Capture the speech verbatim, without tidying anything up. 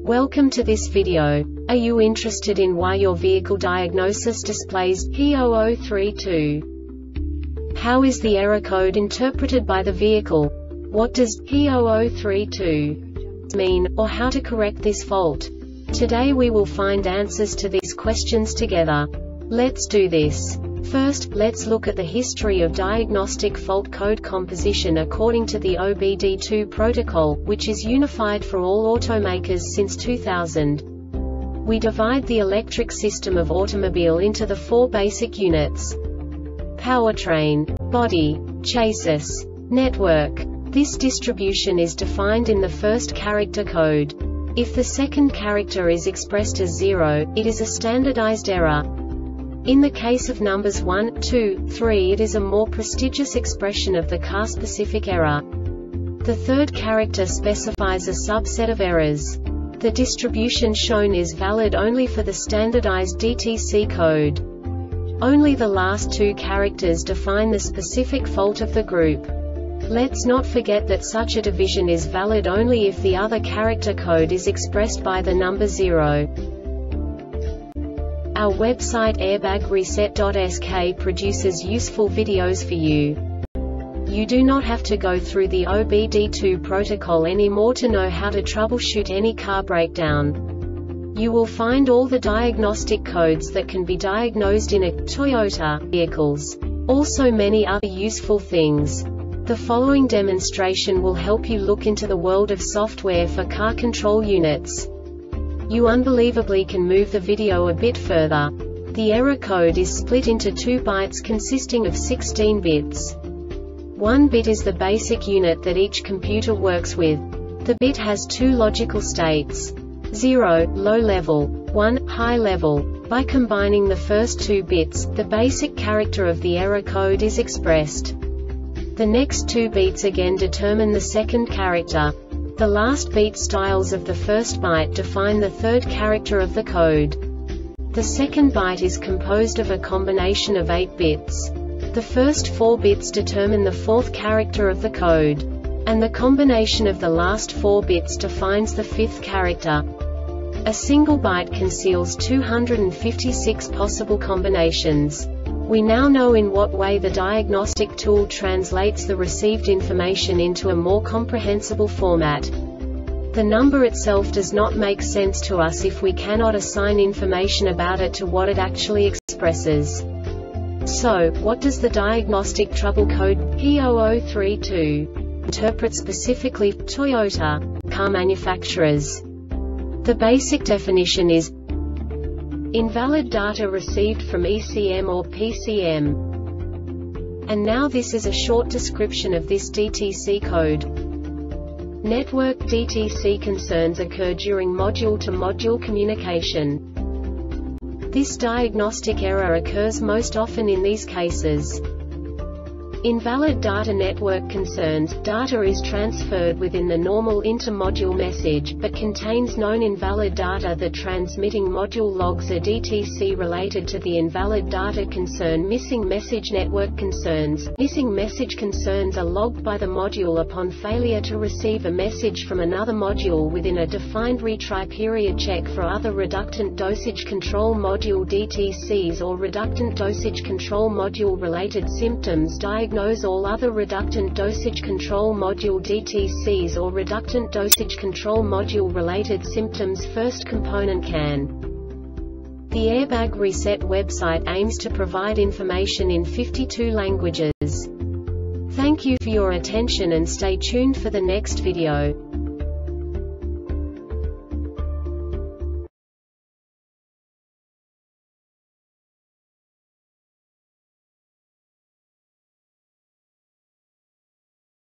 Welcome to this video. Are you interested in why your vehicle diagnosis displays P zero zero three two? How is the error code interpreted by the vehicle? What does P zero zero three two mean, or how to correct this fault? Today we will find answers to these questions together. Let's do this. First, let's look at the history of diagnostic fault code composition according to the O B D two protocol, which is unified for all automakers since two thousand. We divide the electric system of automobile into the four basic units: powertrain, body, chassis, network. This distribution is defined in the first character code. If the second character is expressed as zero, it is a standardized error. In the case of numbers one, two, three, it is a more prestigious expression of the car-specific error. The third character specifies a subset of errors. The distribution shown is valid only for the standardized D T C code. Only the last two characters define the specific fault of the group. Let's not forget that such a division is valid only if the other character code is expressed by the number zero. Our website airbag reset dot S K produces useful videos for you. You do not have to go through the O B D two protocol anymore to know how to troubleshoot any car breakdown. You will find all the diagnostic codes that can be diagnosed in a Toyota vehicles. Also many other useful things. The following demonstration will help you look into the world of software for car control units. You unbelievably can move the video a bit further. The error code is split into two bytes consisting of sixteen bits. One bit is the basic unit that each computer works with. The bit has two logical states: zero, low level, one, high level. By combining the first two bits, the basic character of the error code is expressed. The next two beats again determine the second character. The last beat styles of the first byte define the third character of the code. The second byte is composed of a combination of eight bits. The first four bits determine the fourth character of the code. And the combination of the last four bits defines the fifth character. A single byte conceals two hundred fifty-six possible combinations. We now know in what way the diagnostic tool translates the received information into a more comprehensible format. The number itself does not make sense to us if we cannot assign information about it to what it actually expresses. So, what does the diagnostic trouble code P zero zero three two interpret specifically for Toyota car manufacturers? The basic definition is invalid data received from E C M or P C M. And now this is a short description of this D T C code. Network D T C concerns occur during module-to-module communication. This diagnostic error occurs most often in these cases: invalid data network concerns. Data is transferred within the normal inter-module message, but contains known invalid data. The transmitting module logs a D T C related to the invalid data concern. Missing message network concerns. Missing message concerns are logged by the module upon failure to receive a message from another module within a defined retry period. Check for other reductant dosage control module D T Cs or reductant dosage control module related symptoms. Diagnose all other reductant dosage control module D T Cs or reductant dosage control module related symptoms. First component can. The Airbag Reset website aims to provide information in fifty-two languages. Thank you for your attention and stay tuned for the next video.